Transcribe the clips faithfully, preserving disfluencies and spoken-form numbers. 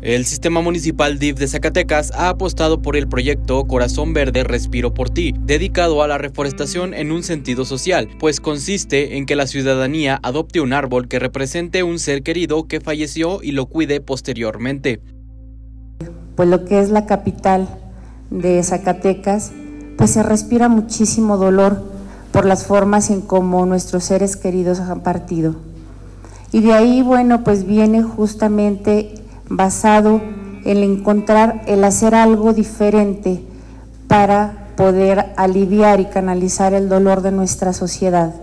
El Sistema Municipal D I F de Zacatecas ha apostado por el proyecto Corazón Verde Respiro por Ti, dedicado a la reforestación en un sentido social, pues consiste en que la ciudadanía adopte un árbol que represente un ser querido que falleció y lo cuide posteriormente. Pues lo que es la capital de Zacatecas, pues se respira muchísimo dolor por las formas en cómo nuestros seres queridos han partido. Y de ahí, bueno, pues viene justamente basado en encontrar, el hacer algo diferente para poder aliviar y canalizar el dolor de nuestra sociedad.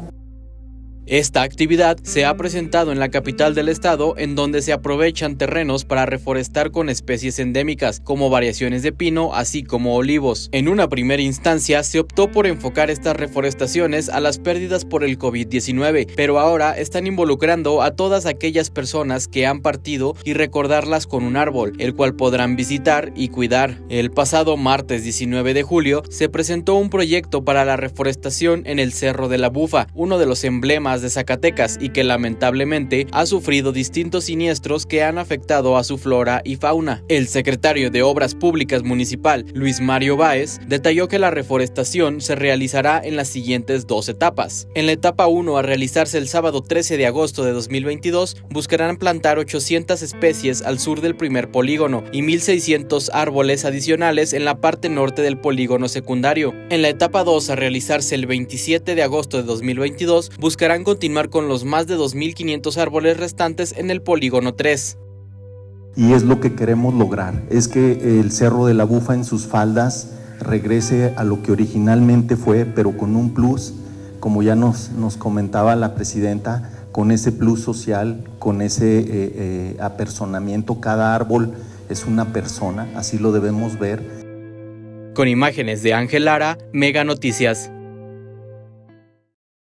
Esta actividad se ha presentado en la capital del estado, en donde se aprovechan terrenos para reforestar con especies endémicas, como variaciones de pino, así como olivos. En una primera instancia se optó por enfocar estas reforestaciones a las pérdidas por el COVID diecinueve, pero ahora están involucrando a todas aquellas personas que han partido y recordarlas con un árbol, el cual podrán visitar y cuidar. El pasado martes diecinueve de julio se presentó un proyecto para la reforestación en el Cerro de la Bufa, uno de los emblemas de Zacatecas y que lamentablemente ha sufrido distintos siniestros que han afectado a su flora y fauna. El secretario de Obras Públicas Municipal, Luis Mario Báez, detalló que la reforestación se realizará en las siguientes dos etapas. En la etapa uno, a realizarse el sábado trece de agosto de dos mil veintidós, buscarán plantar ochocientas especies al sur del primer polígono y mil seiscientos árboles adicionales en la parte norte del polígono secundario. En la etapa dos, a realizarse el veintisiete de agosto de dos mil veintidós, buscarán continuar con los más de dos mil quinientos árboles restantes en el polígono tres. Y es lo que queremos lograr, es que el Cerro de la Bufa en sus faldas regrese a lo que originalmente fue, pero con un plus, como ya nos, nos comentaba la presidenta, con ese plus social, con ese eh, eh, apersonamiento. Cada árbol es una persona, así lo debemos ver. Con imágenes de Ángel Lara, Mega Noticias.